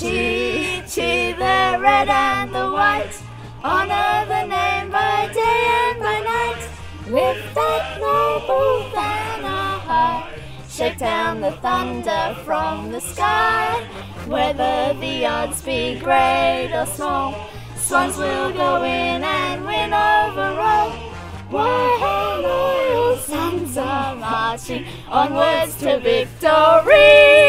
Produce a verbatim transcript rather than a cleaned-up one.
Chee, chee, the red and the white, honor the name by day and by night. Lift that noble banner high, shake down the thunder from the sky. Whether the odds be great or small, Swans will go in and win overall. Why, our loyal sons are marching onwards to victory.